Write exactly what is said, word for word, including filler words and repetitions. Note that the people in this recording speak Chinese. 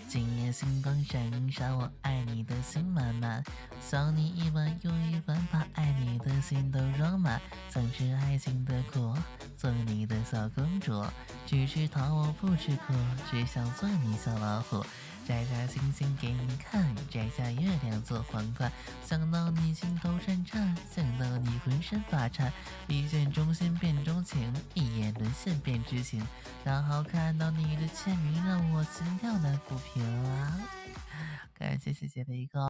今夜星光闪闪，我爱你的心满满，想你一晚又一晚，把爱你的心都装满，想吃爱情的苦，做你的小公主，只知道我不吃苦，只想做你小老虎。摘下星星给你看，摘下月亮做皇冠，想到你心头颤颤，想到你浑身发颤，一见钟心变钟情，一眼沦陷变知情，刚好看到你的签名，让我心跳难抚平啊！感谢谢谢的一个。